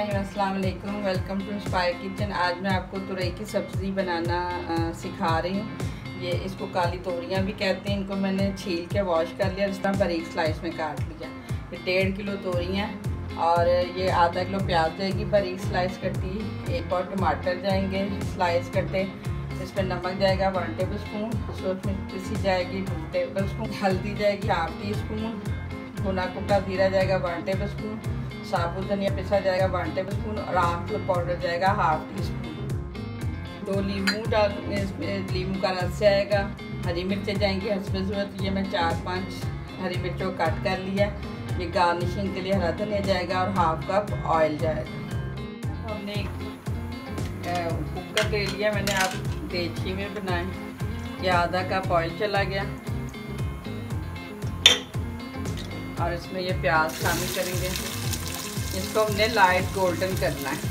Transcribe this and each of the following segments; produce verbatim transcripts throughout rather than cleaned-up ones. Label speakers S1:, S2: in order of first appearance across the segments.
S1: बिस्मिल्लाहिर्रहमानिर्रहीम, अस्सलाम वालेकुम। Welcome to inspire kitchen. आज मैं आपको तुरई की सब्ज़ी बनाना आ, सिखा रही हूँ। ये इसको काली तोरियाँ भी कहते हैं। इनको मैंने छील के वॉश कर लिया, इस तरह बारीक स्लाइस में काट लिया। ये डेढ़ किलो तोरियाँ और ये आधा किलो प्याज जाएगी बारीक स्लाइस कटी, एक और टमाटर जाएंगे स्लाइस कटे। इसमें नमक जाएगा वन टेबल स्पून, सूरज मिर्च पिसी जाएगी टू टेबल स्पून, हल्दी जाएगी हाफ टी स्पून, भुना कुटा जीरा जाएगा वन टेबल स्पून, साबुत धनिया पिसा जाएगा वन टेबल स्पून और आमचूर पाउडर जाएगा हाफ टी स्पून। दो नींबू डाल, इसमें नींबू का रस जाएगा। हरी मिर्चें जाएंगी हस्बे ज़रूरत। ये मैं चार पांच हरी मिर्चों को कट कर लिया। ये गार्निशिंग के लिए हरा धनिया जाएगा और हाफ कप ऑयल जाएगा। हमने कुकर ले लिया, मैंने आप देची में बनाए। ये आधा कप ऑयल चला गया और इसमें ये प्याज शामिल करेंगे। इसको हमने लाइट गोल्डन करना है।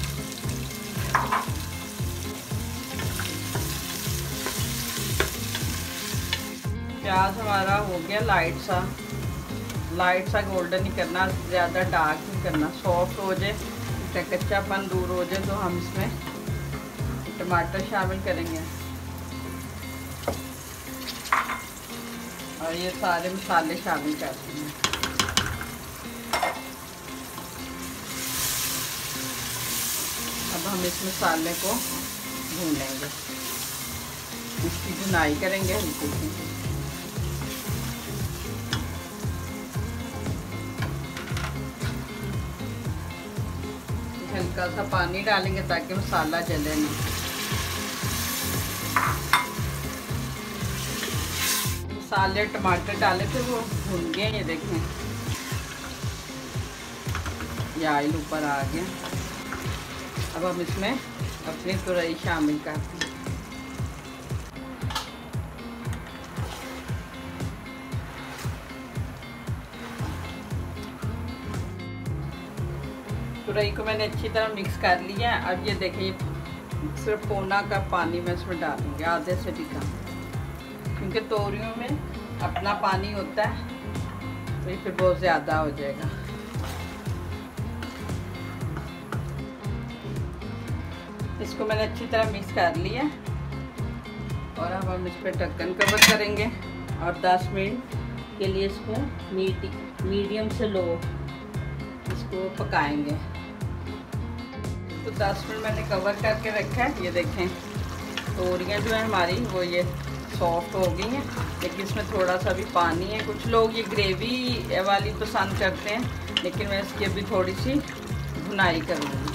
S1: प्याज हमारा हो गया लाइट सा लाइट सा गोल्डन ही करना, ज़्यादा डार्क नहीं करना। सॉफ्ट हो जाए, इसका कच्चापन दूर हो जाए तो हम इसमें टमाटर शामिल करेंगे और ये सारे मसाले शामिल करते हैं। अब हम इस मसाले को भूनेंगे, इसकी भुनाई करेंगे हल्की सी। हल्का सा पानी डालेंगे ताकि मसाला जले नहीं। मसाले टमाटर डाले थे वो भुन गए, ये देखें ये ऑयल ऊपर आ गया। अब हम इसमें अपनी तुरई शामिल करते हैं। तुरई को मैंने अच्छी तरह मिक्स कर लिया है। अब ये देखिए सिर्फ पौना कप पानी मैं इसमें डालूंगी, आधे से भी कम, क्योंकि तोरियों में अपना पानी होता है तो ये फिर बहुत ज़्यादा हो जाएगा। इसको मैंने अच्छी तरह मिक्स कर लिया और अब हम इस पर ढक्कन कवर करेंगे और दस मिनट के लिए इसको मीडी मीडियम से लो इसको पकाएंगे। तो दस मिनट मैंने कवर करके रखा है। ये देखें तोरियाँ जो है हमारी वो ये सॉफ्ट हो गई हैं, लेकिन इसमें थोड़ा सा भी पानी है। कुछ लोग ये ग्रेवी वाली पसंद करते हैं, लेकिन मैं इसकी अभी थोड़ी सी भुनाई करूँगी,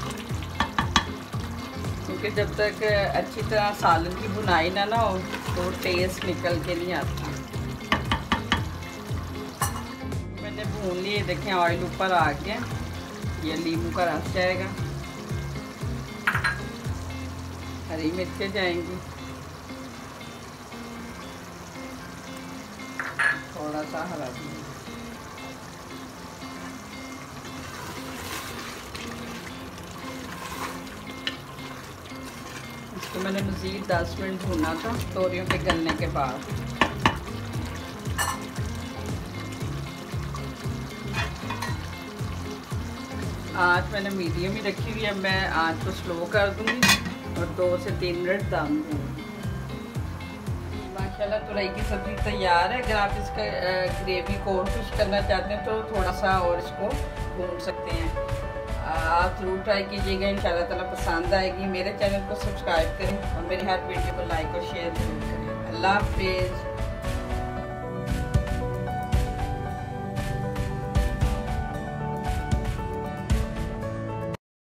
S1: क्योंकि जब तक अच्छी तरह सालन की भुनाई ना ना हो तो टेस्ट निकल के नहीं आता। मैंने भून लिए, देखें ऑयल ऊपर आ गया। ये नींबू का रस जाएगा, हरी मिर्चें जाएंगी, थोड़ा सा हरा धनिया। इसको मैंने मज़ीद दस मिनट भूना था तोरियों के गलने के बाद। आँच मैंने मीडियम ही रखी हुई है। मैं आँच को स्लो कर दूंगी और दो से तीन मिनट दम दूंगी। माशाल्लाह तुरई की सब्ज़ी तैयार है। अगर आप इसका ग्रेवी को और कुछ करना चाहते हैं तो थोड़ा सा और इसको भून सकते हैं। आप ज़रूर ट्राई कीजिएगा, इंशाल्लाह ताला पसंद आएगी। मेरे चैनल को सब्सक्राइब करें और मेरी हर वीडियो को लाइक और शेयर जरूर करें। अल्लाह हाफिज़।